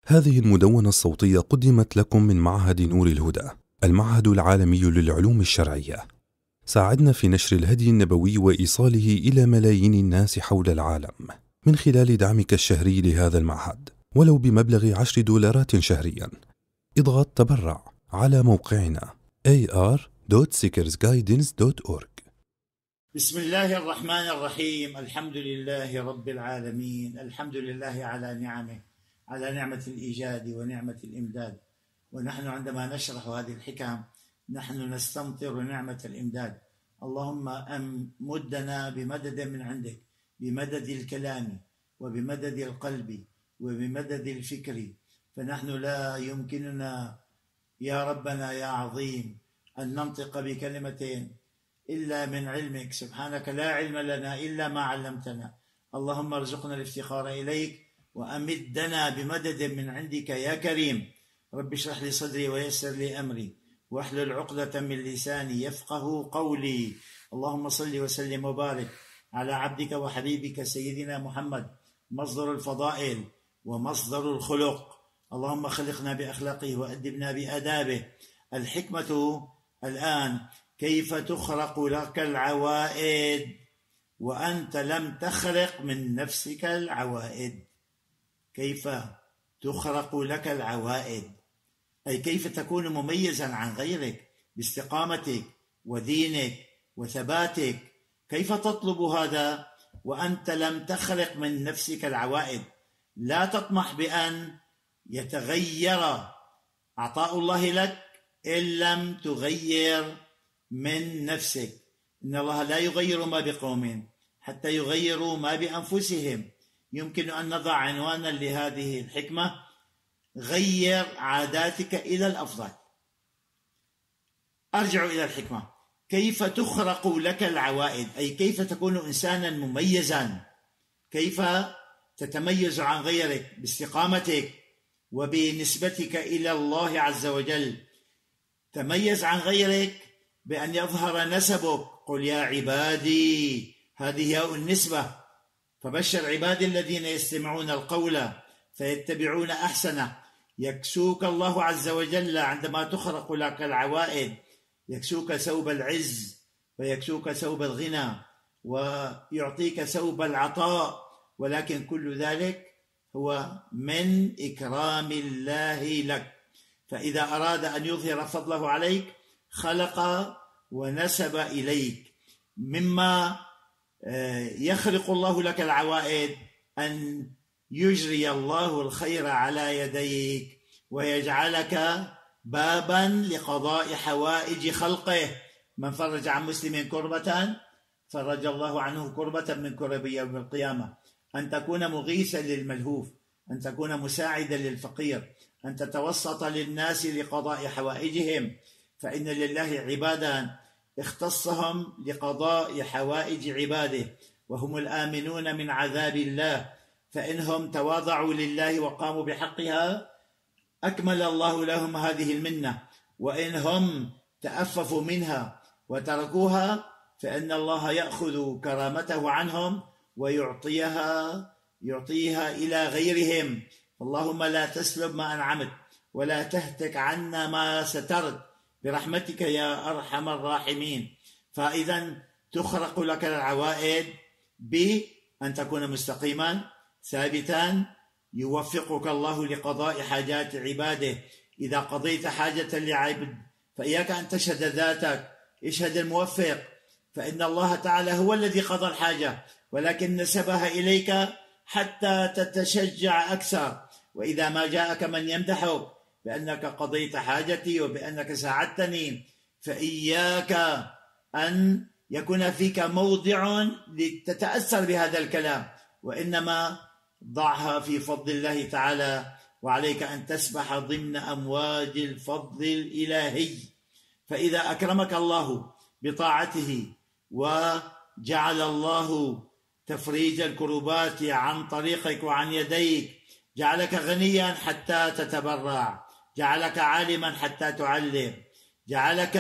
هذه المدونة الصوتية قدمت لكم من معهد نور الهدى، المعهد العالمي للعلوم الشرعية. ساعدنا في نشر الهدي النبوي وإيصاله إلى ملايين الناس حول العالم من خلال دعمك الشهري لهذا المعهد، ولو بمبلغ $10 شهريا. اضغط تبرع على موقعنا ar.seekersguidance.org. بسم الله الرحمن الرحيم. الحمد لله رب العالمين، الحمد لله على نعمه، على نعمة الإيجاد ونعمة الإمداد. ونحن عندما نشرح هذه الحكم نحن نستمطر نعمة الإمداد. اللهم أمدنا بمدد من عندك، بمدد الكلام وبمدد القلب وبمدد الفكر، فنحن لا يمكننا يا ربنا يا عظيم أن ننطق بكلمتين إلا من علمك. سبحانك لا علم لنا إلا ما علمتنا. اللهم ارزقنا الافتقار إليك وأمدنا بمدد من عندك يا كريم. رب اشرح لي صدري ويسر لي أمري واحلل عقدة من لساني يفقه قولي. اللهم صل وسلم وبارك على عبدك وحبيبك سيدنا محمد، مصدر الفضائل ومصدر الخلق. اللهم خلقنا بأخلاقه وأدبنا بآدابه. الحكمة الآن: كيف تخرق لك العوائد وأنت لم تخرق من نفسك العوائد؟ كيف تخرق لك العوائد، أي كيف تكون مميزا عن غيرك باستقامتك ودينك وثباتك. كيف تطلب هذا وأنت لم تخرق من نفسك العوائد؟ لا تطمح بأن يتغير عطاء الله لك إن لم تغير من نفسك. إن الله لا يغير ما بقوم حتى يغيروا ما بأنفسهم. يمكن أن نضع عنوانا لهذه الحكمة: غير عاداتك إلى الأفضل. أرجع إلى الحكمة: كيف تخرق لك العوائد، أي كيف تكون إنسانا مميزا، كيف تتميز عن غيرك باستقامتك وبنسبتك إلى الله عز وجل. تميز عن غيرك بأن يظهر نسبك. قل يا عبادي، هذه ياء النسبة. فبشر عبادي الذين يستمعون القول فيتبعون أحسنه. يكسوك الله عز وجل عندما تخرق لك العوائد، يكسوك ثوب العز ويكسوك ثوب الغنى ويعطيك ثوب العطاء، ولكن كل ذلك هو من إكرام الله لك. فإذا أراد أن يظهر فضله عليك خلق ونسب إليك. مما يخلق الله لك العوائد أن يجري الله الخير على يديك ويجعلك بابا لقضاء حوائج خلقه. من فرج عن مسلم كربة فرج الله عنه كربة من كرب يوم القيامة. أن تكون مغيثا للملهوف، أن تكون مساعدا للفقير، أن تتوسط للناس لقضاء حوائجهم. فإن لله عبادا اختصهم لقضاء حوائج عباده، وهم الآمنون من عذاب الله. فإنهم تواضعوا لله وقاموا بحقها أكمل الله لهم هذه المنة، وإنهم تأففوا منها وتركوها فإن الله يأخذ كرامته عنهم ويعطيها إلى غيرهم. اللهم لا تسلب ما أنعمت ولا تهتك عنا ما سترت برحمتك يا أرحم الراحمين. فإذا تخرق لك العوائد بأن تكون مستقيما ثابتا، يوفقك الله لقضاء حاجات عباده. إذا قضيت حاجة لعبد فإياك أن تشهد ذاتك، اشهد الموفق، فإن الله تعالى هو الذي قضى الحاجة ولكن نسبها إليك حتى تتشجع أكثر. وإذا ما جاءك من يمدحك بأنك قضيت حاجتي وبأنك ساعدتني فإياك أن يكون فيك موضع لتتأثر بهذا الكلام، وإنما ضعها في فضل الله تعالى، وعليك أن تسبح ضمن أمواج الفضل الإلهي. فإذا أكرمك الله بطاعته وجعل الله تفريج الكربات عن طريقك وعن يديك، جعلك غنيا حتى تتبرع، جعلك عالما حتى تعلم، جعلك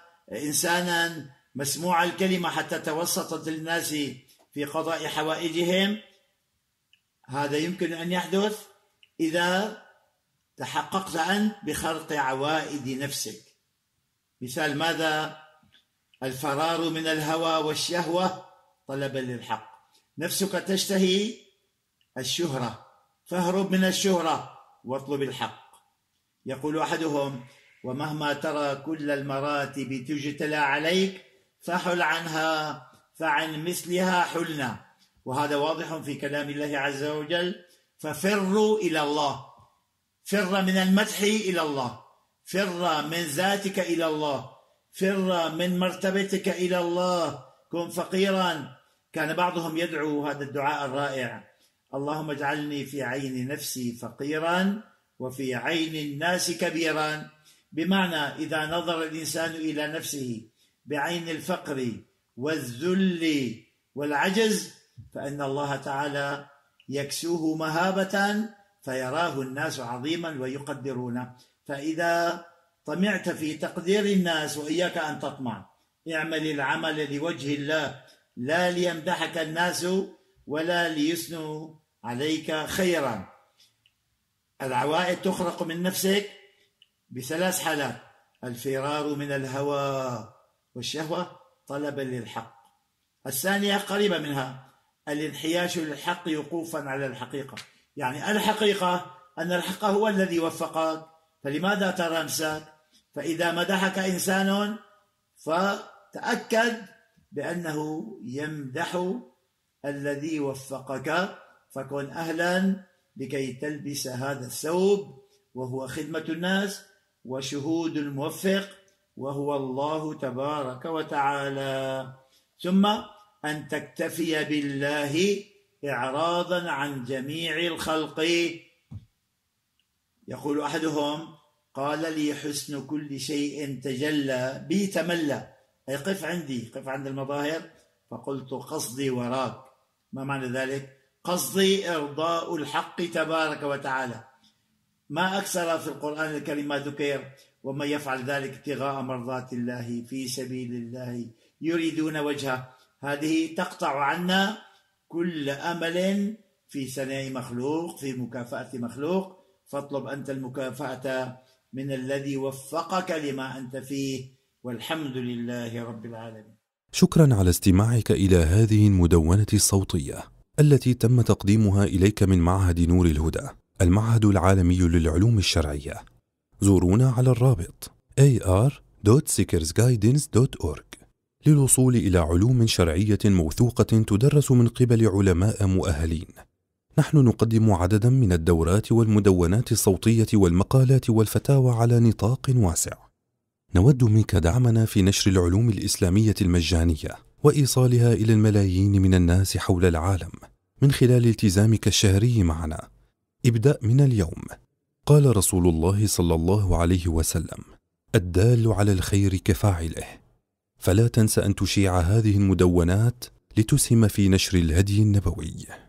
إنسانا مسموع الكلمة حتى توسطت للناس في قضاء حوائجهم. هذا يمكن أن يحدث إذا تحققت أنت بخرق عوائد نفسك. مثال ماذا؟ الفرار من الهوى والشهوة طلبا للحق. نفسك تشتهي الشهرة، فاهرب من الشهرة واطلب الحق. يقول أحدهم: ومهما ترى كل المراتب تجتلى عليك فحل عنها، فعن مثلها حلنا. وهذا واضح في كلام الله عز وجل: ففروا إلى الله. فر من المدح إلى الله، فر من ذاتك إلى الله، فر من مرتبتك إلى الله. كن فقيرا. كان بعضهم يدعو هذا الدعاء الرائع: اللهم اجعلني في عين نفسي فقيرا وفي عين الناس كبيرا. بمعنى إذا نظر الإنسان إلى نفسه بعين الفقر والذل والعجز فإن الله تعالى يكسوه مهابة فيراه الناس عظيما ويقدرونه. فإذا طمعت في تقدير الناس، وإياك أن تطمع، اعمل العمل لوجه الله لا ليمدحك الناس ولا ليثنوا عليك خيرا. العوائد تخرق من نفسك بثلاث حالات: الفرار من الهوى والشهوة طلبا للحق. الثانية قريبة منها: الانحياش للحق وقوفا على الحقيقة. يعني الحقيقة أن الحق هو الذي وفقك، فلماذا ترى نفسك؟ فإذا مدحك إنسان فتأكد بأنه يمدح الذي وفقك، فكن أهلا لكي تلبس هذا الثوب، وهو خدمة الناس وشهود الموفق، وهو الله تبارك وتعالى. ثم أن تكتفي بالله إعراضا عن جميع الخلق. يقول أحدهم: قال لي حسن كل شيء تجلى بي تملى، أي قف عندي، قف عند المظاهر. فقلت: قصدي وراك. ما معنى ذلك؟ قصدي إرضاء الحق تبارك وتعالى. ما أكثر في القرآن الكريم ما ذكر: ومن يفعل ذلك ابتغاء مرضات الله في سبيل الله يريدون وجهه. هذه تقطع عنا كل أمل في ثناء مخلوق، في مكافأة مخلوق. فاطلب أنت المكافأة من الذي وفقك لما أنت فيه، والحمد لله رب العالمين. شكرا على استماعك إلى هذه المدونة الصوتية التي تم تقديمها إليك من معهد نور الهدى، المعهد العالمي للعلوم الشرعية. زورونا على الرابط ar.seekersguidance.org للوصول إلى علوم شرعية موثوقة تدرس من قبل علماء مؤهلين. نحن نقدم عددا من الدورات والمدونات الصوتية والمقالات والفتاوى على نطاق واسع. نود منك دعمنا في نشر العلوم الإسلامية المجانية وإيصالها إلى الملايين من الناس حول العالم من خلال التزامك الشهري معنا. ابدأ من اليوم. قال رسول الله صلى الله عليه وسلم: الدال على الخير كفاعله. فلا تنس أن تشيع هذه المدونات لتسهم في نشر الهدي النبوي.